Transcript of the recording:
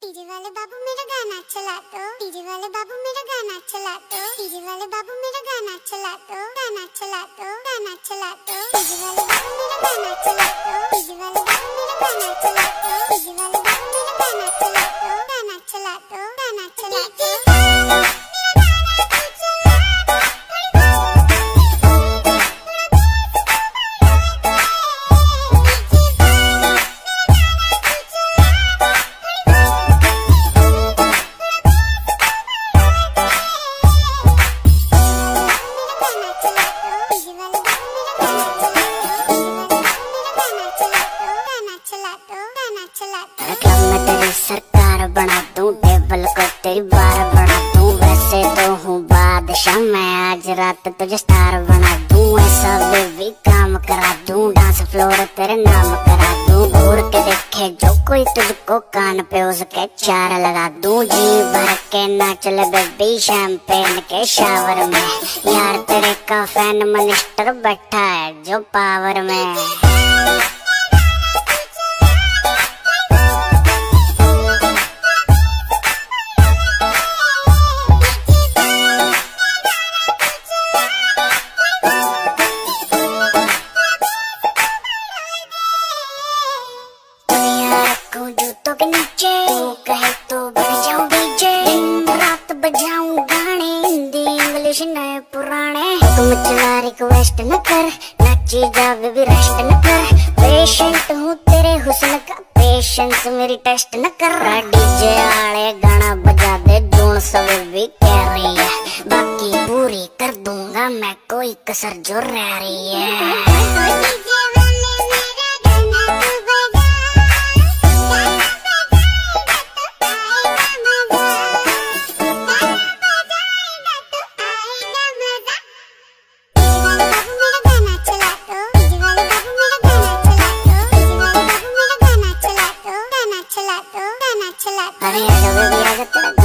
DJ वाले बाबू मेरा गाना चला दो, डीजे वाले बाबू मेरा गाना चला दो, डीजे वाले बाबू मेरा गाना चला दो, गाना चला दो, गाना चला दो, डीजे वाले बाबू मेरा गाना चला दो, डीजे वाले बाबू मेरा गाना चला दो, डीजे वाले बाबू मेरा गाना चला दो, गाना चला दो, गाना चला दो। सरकार बना दूं, टेबल को तेरी बार बना दूं। वैसे तो हूँ बादशाह मैं, आज रात तुझे स्टार बना दूं। ऐसा बेबी काम करा दूं, डांस फ्लोर तेरे नाम करा दूं। घूर के देखे जो कोई तुझको कान पे उसके चार लगा दूं। जी भर के नाच ले बेबी शैंपेन के शावर में। यार तेरे का फैन मिनिस्टर बैठा है जो पावर में। जूतों के नीचे तू कहे तो बढ़ जाऊं डीजे। दिन रात बजाऊं गाने, हिंदी इंग्लिश नए पुराने। तुम चला रिक्वेस्ट न कर, नाची जा बेबी रेस्ट न कर। पेशेंट हूँ तेरे हुस्न का, पेशेंस मेरी टेस्ट न कर। डीजे आले गाना बजा दे, जोन सब भी कह रही है। बाकी पूरी कर दूंगा मैं, कोई कसर जो रह रही है। अरे आजा बेबी आजा तेरा